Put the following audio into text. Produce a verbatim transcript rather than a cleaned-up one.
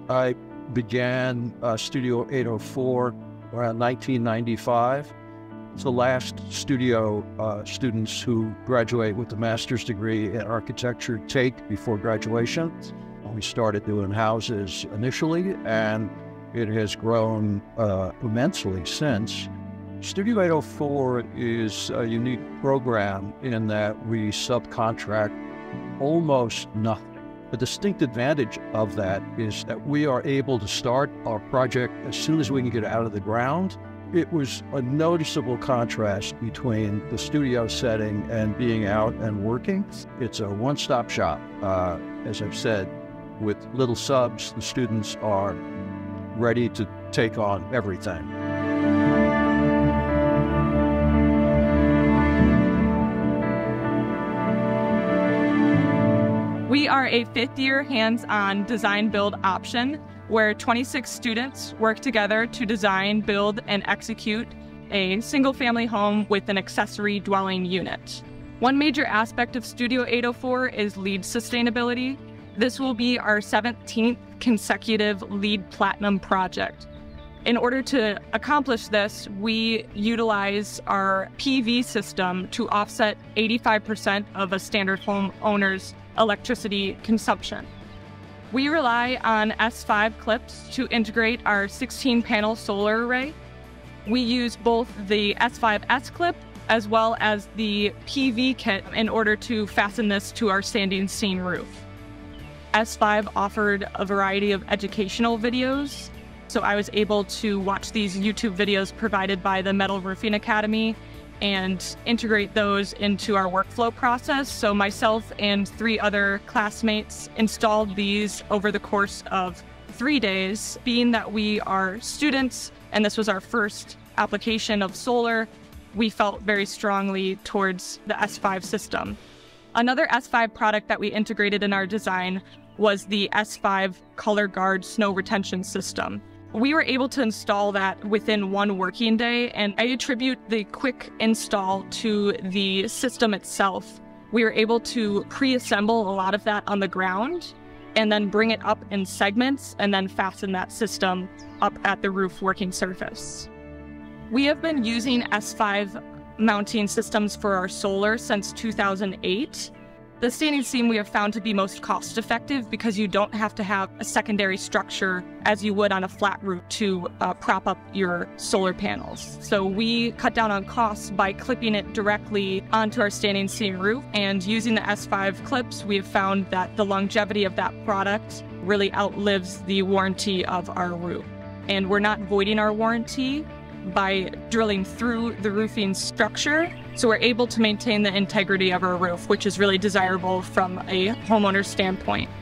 I began uh, Studio eight oh four around nineteen ninety-five. It's the last studio uh, students who graduate with a master's degree in architecture take before graduation. We started doing houses initially, and it has grown uh, immensely since. Studio eight oh four is a unique program in that we subcontract almost nothing. The distinct advantage of that is that we are able to start our project as soon as we can get out of the ground. It was a noticeable contrast between the studio setting and being out and working. It's a one-stop shop. Uh, as I've said, with little subs, the students are ready to take on everything. We are a fifth-year hands-on design-build option where twenty-six students work together to design, build, and execute a single-family home with an accessory dwelling unit. One major aspect of Studio eight oh four is LEED sustainability. This will be our seventeenth consecutive LEED Platinum project. In order to accomplish this, we utilize our P V system to offset eighty-five percent of a standard homeowner's electricity consumption. We rely on S five clips to integrate our sixteen panel solar array. We use both the S five S clip as well as the P V kit in order to fasten this to our standing seam roof. S five offered a variety of educational videos, so I was able to watch these YouTube videos provided by the Metal Roofing Academy and integrate those into our workflow process. So myself and three other classmates installed these over the course of three days. Being that we are students and this was our first application of solar, we felt very strongly towards the S five system. Another S five product that we integrated in our design was the S five Color Guard Snow Retention System. We were able to install that within one working day, and I attribute the quick install to the system itself. We were able to pre-assemble a lot of that on the ground and then bring it up in segments and then fasten that system up at the roof working surface. We have been using S five mounting systems for our solar since two thousand eight. The standing seam we have found to be most cost effective because you don't have to have a secondary structure as you would on a flat roof to uh, prop up your solar panels. So we cut down on costs by clipping it directly onto our standing seam roof, and using the S five clips, we have found that the longevity of that product really outlives the warranty of our roof. And we're not voiding our warranty by drilling through the roofing structure, so we're able to maintain the integrity of our roof, which is really desirable from a homeowner's standpoint.